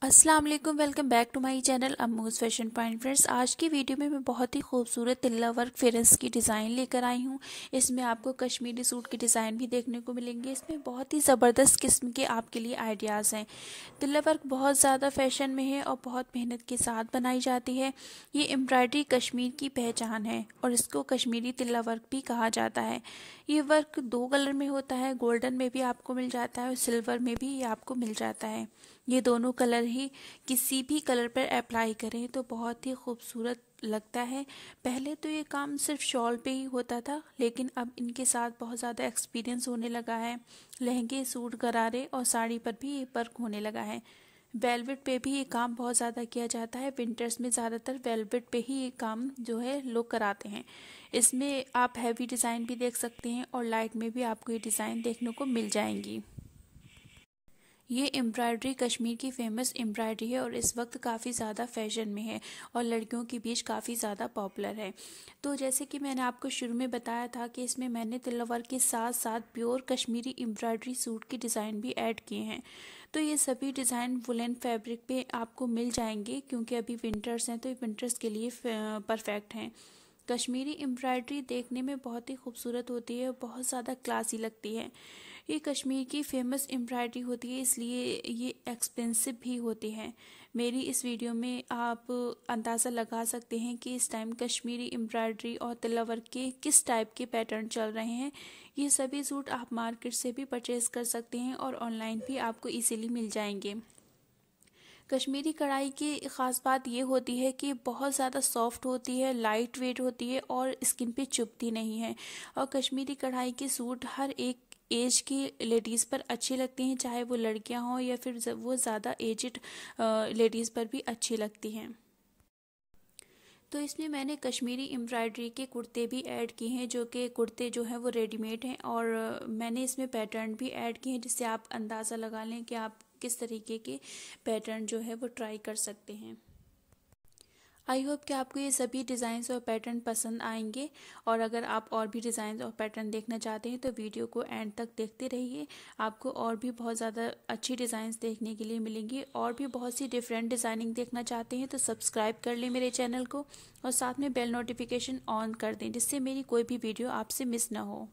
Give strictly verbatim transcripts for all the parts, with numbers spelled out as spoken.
अस्सलाम वालेकुम, welcome back to my channel Ammu's fashion point. Friends, आज की वीडियो में मैं बहुत ही खूबसूरत तिल्ला वर्क फेरेंस की डिज़ाइन लेकर आई हूँ। इसमें आपको कश्मीरी सूट की डिज़ाइन भी देखने को मिलेंगे। इसमें बहुत ही ज़बरदस्त किस्म के आपके लिए आइडियाज़ हैं। तिल्ला वर्क बहुत ज़्यादा फैशन में है और बहुत मेहनत के साथ बनाई जाती है। ये एम्ब्रॉयडरी कश्मीर की पहचान है और इसको कश्मीरी तिल्ला वर्क भी कहा जाता है। ये वर्क दो कलर में होता है, गोल्डन में भी आपको मिल जाता है और सिल्वर में भी ये आपको मिल जाता है। ये दोनों कलर ही किसी भी कलर पर अप्लाई करें तो बहुत ही खूबसूरत लगता है। पहले तो ये काम सिर्फ शॉल पे ही होता था, लेकिन अब इनके साथ बहुत ज़्यादा एक्सपीरियंस होने लगा है। लहंगे, सूट, गरारे और साड़ी पर भी ये वर्क होने लगा है। वेलवेट पे भी ये काम बहुत ज़्यादा किया जाता है। विंटर्स में ज़्यादातर वेलवेट पे ही ये काम जो है लोग कराते हैं। इसमें आप हैवी डिज़ाइन भी देख सकते हैं और लाइट में भी आपको ये डिज़ाइन देखने को मिल जाएंगी। ये एम्ब्रॉयडरी कश्मीर की फेमस एम्ब्रॉयडरी है और इस वक्त काफ़ी ज़्यादा फैशन में है और लड़कियों के बीच काफ़ी ज़्यादा पॉपुलर है। तो जैसे कि मैंने आपको शुरू में बताया था कि इसमें मैंने तिल्ला वर्क के साथ साथ प्योर कश्मीरी एम्ब्रॉयडरी सूट की डिज़ाइन भी ऐड किए हैं। तो ये सभी डिज़ाइन वुलन फैब्रिक पे आपको मिल जाएंगे, क्योंकि अभी विंटर्स हैं तो ये विंटर्स के लिए परफेक्ट हैं। कश्मीरी एम्ब्रॉयडरी देखने में बहुत ही खूबसूरत होती है और बहुत ज़्यादा क्लासी लगती है। ये कश्मीर की फेमस एम्ब्रॉयडरी होती है, इसलिए ये एक्सपेंसिव भी होती है। मेरी इस वीडियो में आप अंदाज़ा लगा सकते हैं कि इस टाइम कश्मीरी एम्ब्रॉयडरी और तिल्ला वर्क के किस टाइप के पैटर्न चल रहे हैं। ये सभी सूट आप मार्केट से भी परचेज़ कर सकते हैं और ऑनलाइन भी आपको इजीली मिल जाएंगे। कश्मीरी कढ़ाई की ख़ास बात ये होती है कि बहुत ज़्यादा सॉफ्ट होती है, लाइट वेट होती है और स्किन पे चुभती नहीं है। और कश्मीरी कढ़ाई के सूट हर एक एज की लेडीज़ पर अच्छी लगती हैं, चाहे वो लड़कियां हों या फिर वो ज़्यादा एजड लेडीज़ पर भी अच्छी लगती हैं। तो इसमें मैंने कश्मीरी एम्ब्रॉयडरी के कुर्ते भी ऐड किए हैं, जो कि कुर्ते जो हैं वो रेडीमेड हैं और मैंने इसमें पैटर्न भी ऐड किए हैं, जिससे आप अंदाज़ा लगा लें कि आप किस तरीके के पैटर्न जो है वो ट्राई कर सकते हैं। आई होप कि आपको ये सभी डिज़ाइंस और पैटर्न पसंद आएंगे और अगर आप और भी डिज़ाइंस और पैटर्न देखना चाहते हैं तो वीडियो को एंड तक देखते रहिए। आपको और भी बहुत ज़्यादा अच्छी डिज़ाइंस देखने के लिए मिलेंगी। और भी बहुत सी डिफरेंट डिज़ाइनिंग देखना चाहते हैं तो सब्सक्राइब कर लें मेरे चैनल को और साथ में बेल नोटिफिकेशन ऑन कर दें, जिससे मेरी कोई भी वीडियो आपसे मिस ना हो।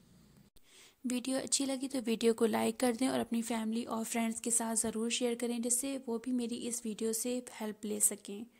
वीडियो अच्छी लगी तो वीडियो को लाइक कर दें और अपनी फैमिली और फ्रेंड्स के साथ ज़रूर शेयर करें, जिससे वो भी मेरी इस वीडियो से हेल्प ले सकें।